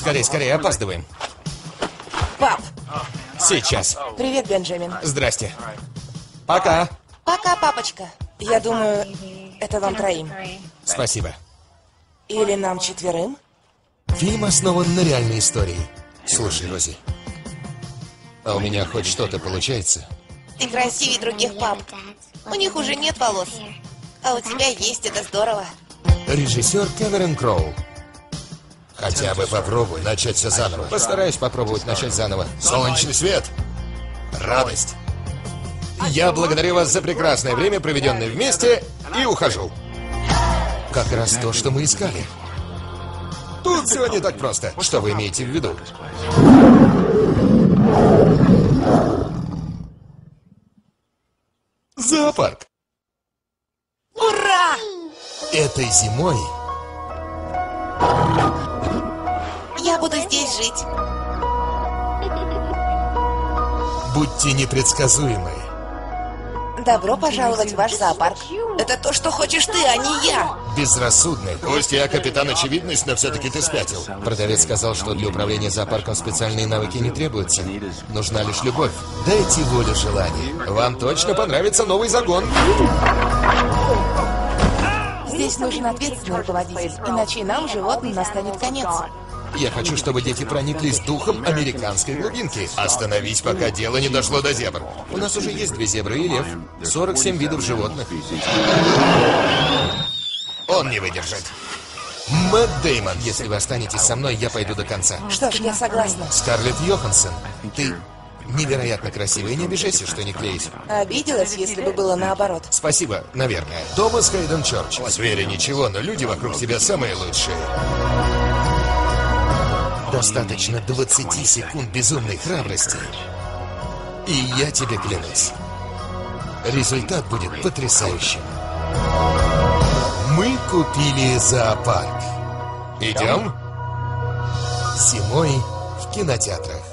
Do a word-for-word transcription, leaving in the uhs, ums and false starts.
Скорее, скорее, опаздываем. Пап! Сейчас. Привет, Бенджамин. Здрасте. Пока. Пока, папочка. Я думаю, это вам троим. Спасибо. Или нам четверым? Фильм основан на реальной истории. Слушай, Рози, а у меня хоть что-то получается? Ты красивее других пап. У них уже нет волос. А у тебя есть, это здорово. Режиссер Кэмерон Кроу. Хотя бы попробуй начать все заново. Постараюсь попробовать начать заново. Солнечный свет. Радость. Я благодарю вас за прекрасное время, проведенное вместе, и ухожу. Как раз то, что мы искали. Тут все не так просто. Что вы имеете в виду? Зоопарк. Ура! Этой зимой Я буду здесь жить. будьте непредсказуемы. Добро пожаловать в ваш зоопарк. Это то, что хочешь ты, а не я. Безрассудны. Пусть я капитан очевидность, но все-таки ты спятил. Продавец сказал, что для управления зоопарком специальные навыки не требуются. Нужна лишь любовь. Дайте волю желанию. Вам точно понравится новый загон. Здесь нужен ответственный руководитель, иначе и нам, животным, настанет конец. Я хочу, чтобы дети прониклись духом американской глубинки. Остановись, пока дело не дошло до зебр. У нас уже есть две зебры и лев. сорок семь видов животных. Он не выдержит. Мэтт Дэймон. Если вы останетесь со мной, я пойду до конца. Что ж, я согласна. Скарлетт Йоханссон, ты невероятно красивая. Не обижайся, что не клеюсь. Обиделась, если бы было наоборот. Спасибо, наверное. Томас Хейден Чорч. В сфере ничего, но люди вокруг тебя самые лучшие. Достаточно двадцати секунд безумной храбрости. И я тебе клянусь, результат будет потрясающим. Мы купили зоопарк. Идем? Зимой в кинотеатрах.